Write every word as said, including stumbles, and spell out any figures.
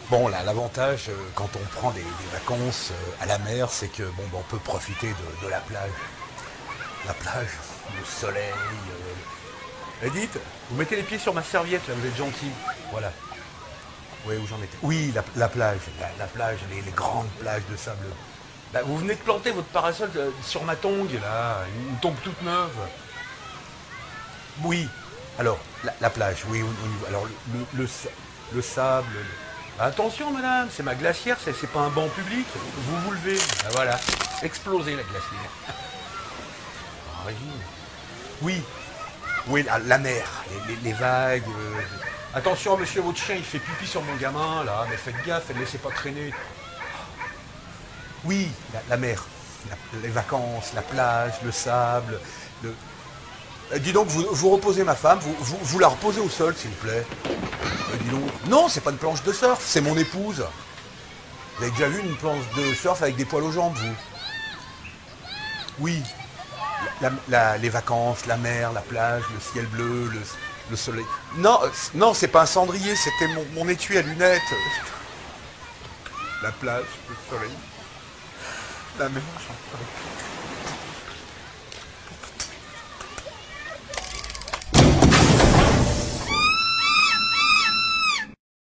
Bon, là, l'avantage, euh, quand on prend des, des vacances euh, à la mer, c'est que bon, ben, on peut profiter de, de la plage. La plage, le soleil. euh, Edith, vous mettez les pieds sur ma serviette, là, vous êtes gentil. Voilà. Oui, où j'en étais. Oui, la, la plage, la, la plage, les, les grandes plages de sable. Bah, vous venez de planter votre parasol euh, sur ma tongue, là, une tongue toute neuve. Oui. Alors, la, la plage, oui, on- on y va. Alors, le, le, le sa- le sable. le- Bah, attention, madame, c'est ma glacière, c'est c'est pas un banc public. Vous vous levez. Ah, voilà. Explosez la glacière. En régime. Oui, oui, la, la mer, les, les- les vagues. euh, Attention, monsieur, votre chien, il fait pipi sur mon gamin, là, mais faites gaffe, ne le laissez pas traîner. Oui, la, la mer, la- les vacances, la plage, le sable. Le... Euh, dis donc, vous, vous reposez ma femme, vous, vous, vous la reposez au sol, s'il vous plaît. Euh, dis donc. Non, c'est pas une planche de surf, c'est mon épouse. Vous avez déjà vu une planche de surf avec des poils aux jambes, vous? Oui, la- la- les vacances, la mer, la plage, le ciel bleu, le, le soleil. Non, euh, non, c'est pas un cendrier, c'était mon, mon étui à lunettes. La plage, le soleil, la mer.